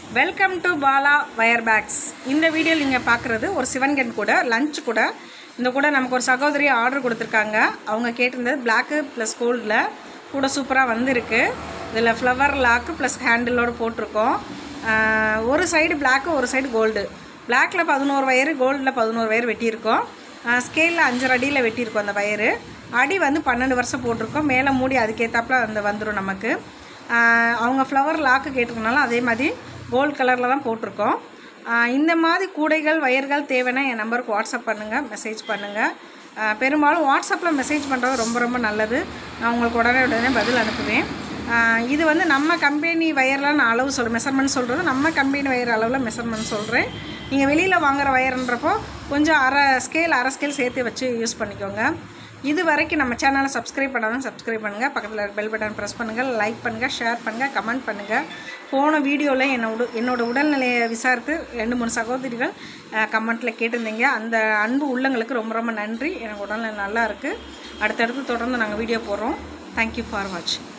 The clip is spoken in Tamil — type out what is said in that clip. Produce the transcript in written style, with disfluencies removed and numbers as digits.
Welcome to Bala wire bags. இந்த வீடியோவில் நீங்கள் பார்க்குறது ஒரு சிவன்கன் கூட லஞ்ச் கூட. இந்த கூட நமக்கு ஒரு சகோதரி ஆர்டர் கொடுத்துருக்காங்க. அவங்க கேட்டிருந்தது பிளாக்கு ப்ளஸ் கோல்டில் கூட சூப்பராக வந்திருக்கு. இதில் ஃப்ளவர் லாக்கு ப்ளஸ் ஹேண்டிலோடு போட்டிருக்கோம். ஒரு சைடு பிளாக்கு ஒரு சைடு கோல்டு. பிளாக்கில் 11 வயரு, கோல்டில் 11 வயர் வெட்டியிருக்கோம். ஸ்கேலில் 5 அடியில் வெட்டியிருக்கோம். அந்த வயரு அடி வந்து 12 வருஷம் போட்டிருக்கோம். மேலே மூடி அதுக்கேற்றாப்புல அந்த வந்துடும் நமக்கு. அவங்க ஃப்ளவர் லாக்கு கேட்டிருக்கனால அதே மாதிரி கோல்டு கலரில் தான் போட்டிருக்கோம். இந்த மாதிரி கூடைகள் வயர்கள் தேவைன்னா என் நம்பருக்கு வாட்ஸ்அப் பண்ணுங்கள், மெசேஜ் பண்ணுங்கள். பெரும்பாலும் வாட்ஸ்அப்பில் மெசேஜ் பண்ணுறது ரொம்ப ரொம்ப நல்லது. நான் உங்களுக்கு உடனே பதில் அனுப்புவேன். இது வந்து நம்ம கம்பெனி வயரில் நான் அளவு சொல்கிறேன், மெஷர்மெண்ட் சொல்கிறது நம்ம கம்பெனி வயர் அளவில் மெஷர்மெண்ட் சொல்கிறேன். நீங்கள் வெளியில் வாங்குகிற வயர்ன்றப்போ கொஞ்சம் அரை ஸ்கேல் சேர்த்து வச்சு யூஸ் பண்ணிக்கோங்க. இது வரைக்கும் நம்ம சேனலை சப்ஸ்கிரைப் பண்ணாலும் சப்ஸ்கிரைப் பண்ணுங்கள். பக்கத்தில் பெல் பட்டன் ப்ரெஸ் பண்ணுங்கள், லைக் பண்ணுங்கள், ஷேர் பண்ணுங்கள், கமெண்ட் பண்ணுங்கள். போன வீடியோவில் என்னோட உடல்நிலையை விசாரித்து 2-3 சகோதரிகள் கமெண்ட்டில் கேட்டிருந்தீங்க. அந்த அன்பு உள்ளங்களுக்கு ரொம்ப ரொம்ப நன்றி. எனக்கு உடல்நிலை நல்லா இருக்குது. அடுத்தடுத்து தொடர்ந்து நாங்கள் வீடியோ போடுறோம். தேங்க்யூ ஃபார் வாட்சிங்.